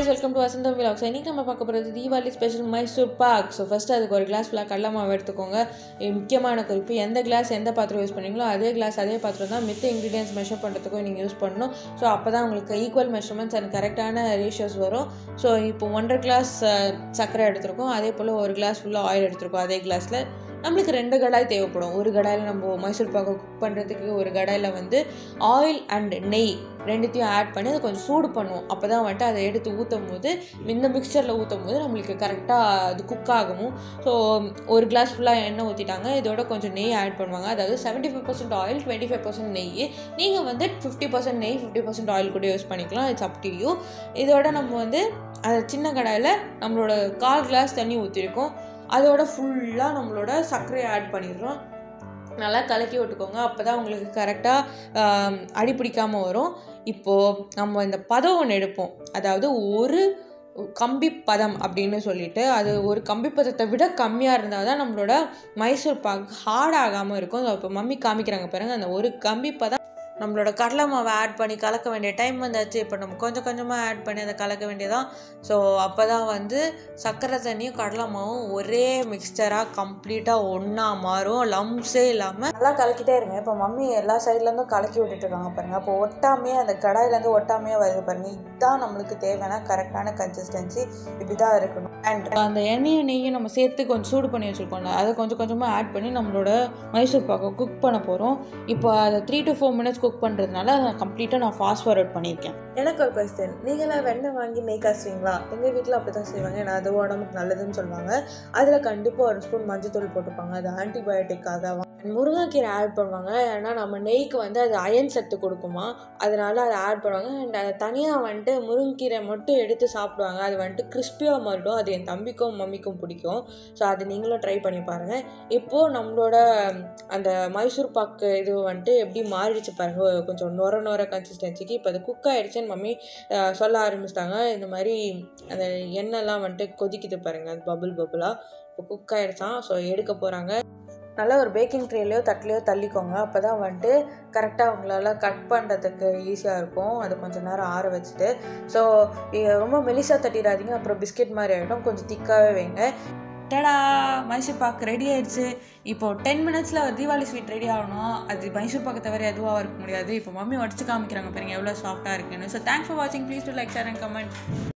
guys, welcome to Vasantham Vlogs. இன்னைக்கு நம்ம பார்க்க போகிறது Deepavali special Mysore pak. So first அதுக்கு ஒரு கிளாஸ் ஃபுல்லாக கடலை மாவு எடுத்துக்கோங்க. முக்கியமான குறிப்பு, எந்த கிளாஸ் எந்த பாத்திரம் யூஸ் பண்ணீங்களோ அதே கிளாஸ் அதே பாத்திரம் தான் மித்த இன்க்ரீடியன்ஸ் மெஷர் பண்ணுறதுக்கும் நீங்கள் யூஸ் பண்ணணும். ஸோ அப்போ தான் உங்களுக்கு ஈக்குவல் மெஷர்மெண்ட்ஸ் அண்ட் கரெக்டான ரேஷியோஸ் வரும். ஸோ இப்போ 1.5 கிளாஸ் சர்க்கரை எடுத்துருக்கோம். அதே போல் ஒரு கிளாஸ் ஃபுல்லாக ஆயில் எடுத்துருக்கோம். அதே கிளாஸில் நம்மளுக்கு 2 கடாய் தேவைப்படும். ஒரு கடாயில் நம்ம மைசூர் பாக்கு குக் பண்ணுறதுக்கு, ஒரு கடாயில் வந்து ஆயில் அண்ட் நெய் ரெண்டுத்தையும் ஆட் பண்ணி அதை கொஞ்சம் சூடு பண்ணுவோம். அப்போ தான் வந்துட்டு அதை எடுத்து ஊற்றும் போது, இந்த மிக்சரில் ஊற்றும் போது நம்மளுக்கு கரெக்டாக அது குக் ஆகும். ஸோ ஒரு கிளாஸ் ஃபுல்லாக எண்ணெய் ஊற்றிட்டாங்க. இதோட கொஞ்சம் நெய் ஆட் பண்ணுவாங்க. அதாவது 75% ஆயில் 25% நெய். நீங்கள் வந்து 50% நெய் 50% ஆயில் கூட யூஸ் பண்ணிக்கலாம். It's up to you. இதோட நம்ம வந்து அது சின்ன கடாயில் நம்மளோட 1/4 கிளாஸ் தண்ணி ஊற்றிருக்கோம். அதோட ஃபுல்லாக நம்மளோட சர்க்கரையை ஆட் பண்ணிடுறோம். நல்லா கலக்கி விட்டுக்கோங்க. அப்போ தான் உங்களுக்கு கரெக்டாக அடி பிடிக்காமல் வரும். இப்போது நம்ம இந்த பதம் ஒன்று எடுப்போம். அதாவது ஒரு கம்பி பதம் அப்படின்னு சொல்லிட்டு, அது ஒரு கம்பி பதத்தை விட கம்மியாக இருந்தால் தான் நம்மளோட மைசூர் பாக்கு ஹார்ட் ஆகாமல் இருக்கும். இப்போ மம்மி காமிக்கிறாங்க பாருங்கள், அந்த ஒரு கம்பி பதம் நம்மளோட கடலை மாவை ஆட் பண்ணி கலக்க வேண்டிய டைம் வந்தாச்சு. இப்போ நம்ம கொஞ்சம் கொஞ்சமாக ஆட் பண்ணி அதை கலக்க வேண்டியதான். ஸோ அப்போ தான் வந்து சர்க்கரை தண்ணியும் கடலை மாவும் ஒரே மிக்சராக கம்ப்ளீட்டாக ஒன்றா மாறும், லம்ஸே இல்லாமல். நல்லா கலக்கிட்டே இருங்க. இப்போ மம்மி எல்லா சைட்லேருந்தும் கலக்கி விட்டுட்டுருக்காங்க பாருங்கள். அப்போ ஒட்டாமையாக அந்த கடாயிலேருந்து ஒட்டாமையாக வருது பாருங்கள். இதுதான் நம்மளுக்கு தேவையான கரெக்டான கன்சிஸ்டன்சி. இப்படி தான் இருக்கணும். அண்ட் அந்த எண்ணெயும் நெய்யும் நம்ம சேர்த்து கொஞ்சம் சூடு பண்ணி வச்சுருக்கோம்ல, அதை கொஞ்சம் கொஞ்சமாக ஆட் பண்ணி நம்மளோட மைசூர் பாக்கை குக் பண்ண போகிறோம். இப்போ அதை 3 to 4 minutes குக் பண்ணுறதுனால அதை கம்ப்ளீட்டாக நான் ஃபாஸ்ட் ஃபார்வர்ட் பண்ணியிருக்கேன். எனக்கு ஒரு கொஸ்டின், நீங்களாம் வெண்ணெய் வாங்கி நெய் காசுவீங்களா? எங்கள் வீட்டில் அப்படி தான் செய்வாங்க. ஏன்னா அது உடம்புக்கு நல்லதுன்னு சொல்லுவாங்க. அதில் கண்டிப்பாக 1 ஸ்பூன் மஞ்சத்தூள் போட்டுப்பாங்க. அது ஆன்டிபயோட்டிக்காக. முருங்கைக்கீரை ஆட் பண்ணுவாங்க. ஏன்னா நம்ம நெய்க்கு வந்து அது அயன் சத்து கொடுக்குமா, அதனால அதை ஆட் பண்ணுவாங்க. அண்ட் அதை தனியாக வந்துட்டு முருங்கைக்கீரை மட்டும் எடுத்து சாப்பிடுவாங்க. அது வந்துட்டு கிறிஸ்பியாக மாறிடும். அது என் தம்பிக்கும் மம்மிக்கும் பிடிக்கும். ஸோ அது நீங்களும் ட்ரை பண்ணி பாருங்கள். இப்போது நம்மளோட அந்த மைசூர் பாக்கு இது வந்துட்டு எப்படி மாறிடுச்சு பாருங்கள், கொஞ்சம் நொர கன்சிஸ்டன்சிக்கு. இப்போ அது குக் ஆகிடுச்சுன்னு மம்மி சொல்ல ஆரம்பிச்சிட்டாங்க. இந்த மாதிரி அந்த எண்ணெய்லாம் வந்துட்டு கொதிக்குது பாருங்கள், அது பபுளாக. இப்போ குக் ஆகிடுச்சான். ஸோ எடுக்க போகிறாங்க. நல்லா ஒரு பேக்கிங் ட்ரேலையோ தட்டிலையோ தள்ளிக்கோங்க. அப்போ தான் வந்துட்டு கரெக்டாக அவங்களால கட் பண்ணுறதுக்கு ஈஸியாக இருக்கும். அது கொஞ்சம் நேரம் ஆற வச்சுட்டு. ஸோ ரொம்ப மெலிசாக தட்டிடாதீங்க, அப்புறம் பிஸ்கெட் மாதிரி ஆகிடும். கொஞ்சம் திக்காகவே வைங்க. டடா, மைசூர் பாக்கு ரெடி ஆயிடுச்சு. இப்போது 10 minutesல தீபாவளி ஸ்வீட் ரெடி ஆகணும். அது மைசூர் பாக்கு தவிர எதுவாக இருக்க முடியாது. இப்போ மம்மி உடச்சு காமிக்கிறாங்க பாருங்க எவ்வளோ சாஃப்டாக இருக்குன்னு. ஸோ தேங்க்ஸ் ஃபார் வாட்சிங். Please do like, share and comment.